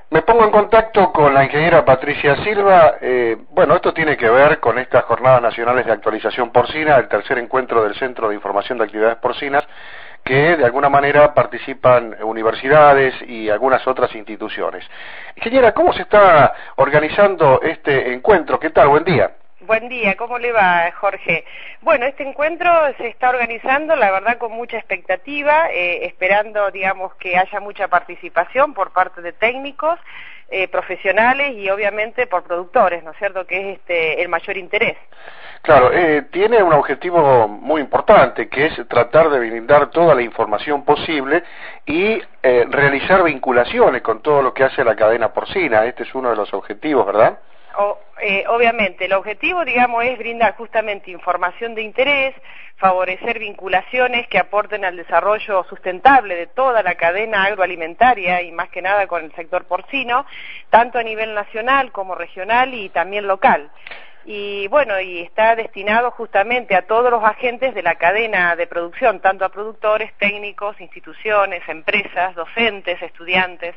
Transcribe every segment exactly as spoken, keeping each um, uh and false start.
Me pongo en contacto con la ingeniera Patricia Silva. Eh, bueno, esto tiene que ver con estas Jornadas Nacionales de Actualización Porcina, el tercer encuentro del Centro de Información de Actividades Porcinas, que de alguna manera participan universidades y algunas otras instituciones. Ingeniera, ¿cómo se está organizando este encuentro? ¿Qué tal? Buen día. Buen día, ¿cómo le va, Jorge? Bueno, este encuentro se está organizando, la verdad, con mucha expectativa, eh, esperando, digamos, que haya mucha participación por parte de técnicos, eh, profesionales y, obviamente, por productores, ¿no es cierto?, que es este el mayor interés. Claro, eh, tiene un objetivo muy importante, que es tratar de brindar toda la información posible y eh, realizar vinculaciones con todo lo que hace la cadena porcina. Este es uno de los objetivos, ¿verdad? O, eh, obviamente, el objetivo, digamos, es brindar justamente información de interés, favorecer vinculaciones que aporten al desarrollo sustentable de toda la cadena agroalimentaria y más que nada con el sector porcino, tanto a nivel nacional como regional y también local. Y bueno, y está destinado justamente a todos los agentes de la cadena de producción, tanto a productores, técnicos, instituciones, empresas, docentes, estudiantes.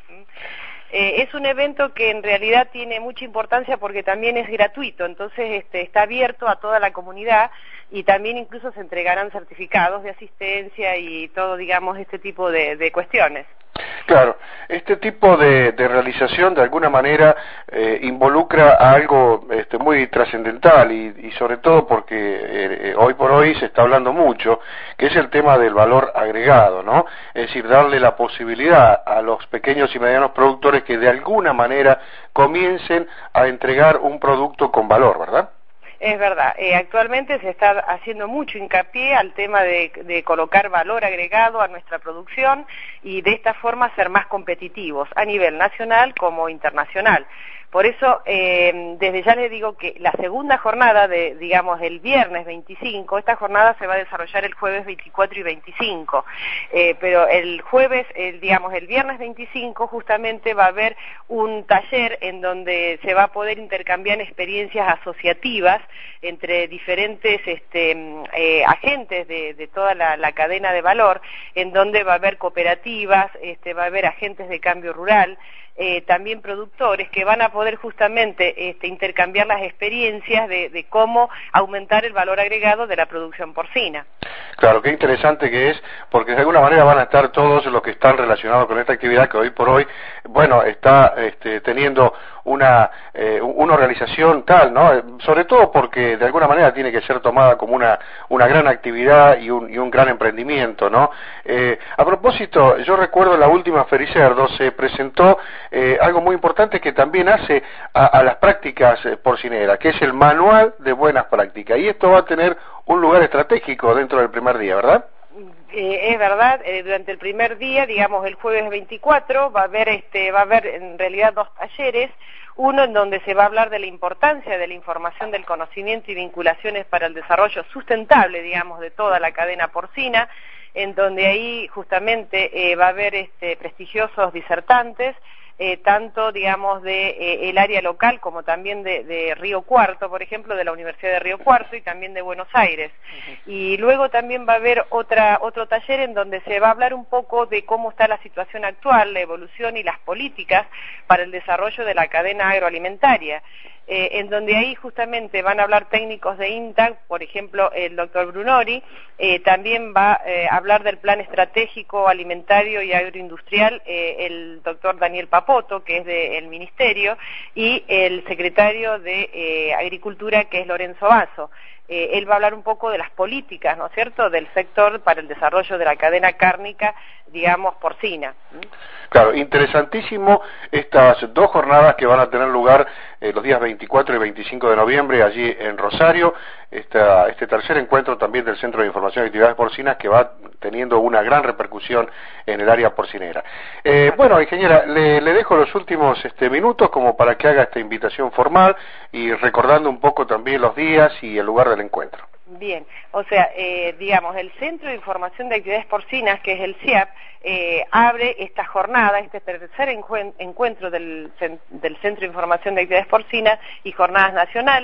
Eh, es un evento que en realidad tiene mucha importancia porque también es gratuito, entonces este, está abierto a toda la comunidad y también incluso se entregarán certificados de asistencia y todo, digamos, este tipo de, de cuestiones. Claro, este tipo de, de realización de alguna manera eh, involucra a algo este, muy trascendental y, y sobre todo porque eh, hoy por hoy se está hablando mucho, que es el tema del valor agregado, ¿no? Es decir, darle la posibilidad a los pequeños y medianos productores que de alguna manera comiencen a entregar un producto con valor, ¿verdad? Es verdad, eh, actualmente se está haciendo mucho hincapié al tema de, de colocar valor agregado a nuestra producción y de esta forma ser más competitivos a nivel nacional como internacional. Por eso, eh, desde ya les digo que la segunda jornada, de, digamos, el viernes veinticinco, esta jornada se va a desarrollar el jueves veinticuatro y veinticinco, eh, pero el jueves, el, digamos, el viernes veinticinco justamente va a haber un taller en donde se va a poder intercambiar experiencias asociativas entre diferentes este, eh, agentes de, de toda la, la cadena de valor, en donde va a haber cooperativas, este, va a haber agentes de cambio rural, Eh, también productores que van a poder justamente este, intercambiar las experiencias de, de cómo aumentar el valor agregado de la producción porcina. Claro, qué interesante que es, porque de alguna manera van a estar todos los que están relacionados con esta actividad que hoy por hoy, bueno, está este, teniendo una, eh, una organización tal, ¿no? Sobre todo porque de alguna manera tiene que ser tomada como una, una gran actividad y un, y un gran emprendimiento, ¿no? Eh, a propósito, yo recuerdo en la última Fericerdo se presentó Eh, algo muy importante que también hace a, a las prácticas eh, porcineras, que es el manual de buenas prácticas, y esto va a tener un lugar estratégico dentro del primer día, ¿verdad? Eh, es verdad, eh, durante el primer día, digamos el jueves veinticuatro, va a haber este, va a haber en realidad dos talleres, uno en donde se va a hablar de la importancia de la información del conocimiento y vinculaciones para el desarrollo sustentable, digamos, de toda la cadena porcina, en donde ahí justamente eh, va a haber este, prestigiosos disertantes, Eh, tanto, digamos, de eh, el área local como también de, de Río Cuarto, por ejemplo, de la Universidad de Río Cuarto y también de Buenos Aires. Uh-huh. Y luego también va a haber otra, otro taller en donde se va a hablar un poco de cómo está la situación actual, la evolución y las políticas para el desarrollo de la cadena agroalimentaria. Eh, en donde ahí justamente van a hablar técnicos de INTA, por ejemplo el doctor Brunori, eh, también va eh, a hablar del plan estratégico alimentario y agroindustrial eh, el doctor Daniel Papoto, que es del Ministerio, y el secretario de eh, Agricultura, que es Lorenzo Basso. Eh, él va a hablar un poco de las políticas, ¿no es cierto?, del sector para el desarrollo de la cadena cárnica, digamos, porcina. Claro, interesantísimo estas dos jornadas que van a tener lugar eh, los días veinticuatro y veinticinco de noviembre allí en Rosario, esta, este tercer encuentro también del Centro de Información y Actividades Porcinas que va teniendo una gran repercusión en el área porcinera. Eh, bueno, ingeniera, le, le dejo los últimos este, minutos como para que haga esta invitación formal y recordando un poco también los días y el lugar del encuentro. Bien, o sea, eh, digamos, el Centro de Información de Actividades Porcinas, que es el C I A P, eh, abre esta jornada, este tercer encuentro del, del Centro de Información de Actividades Porcinas y Jornadas Nacionales,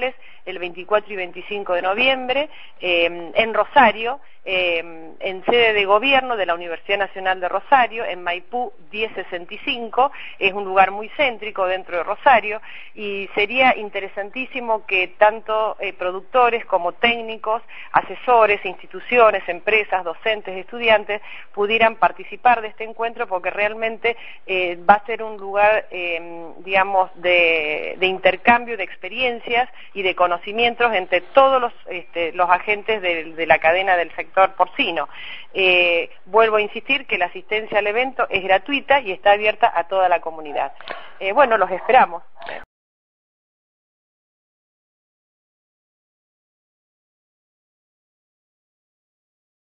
el veinticuatro y veinticinco de noviembre, eh, en Rosario, eh, en sede de gobierno de la Universidad Nacional de Rosario, en Maipú diez sesenta y cinco, es un lugar muy céntrico dentro de Rosario, y sería interesantísimo que tanto eh, productores como técnicos, asesores, instituciones, empresas, docentes, estudiantes, pudieran participar de este encuentro, porque realmente eh, va a ser un lugar, eh, digamos, de, de intercambio de experiencias y de conocimientos entre todos los, este, los agentes de, de la cadena del sector porcino. Eh, vuelvo a insistir que la asistencia al evento es gratuita y está abierta a toda la comunidad. Eh, bueno, los esperamos.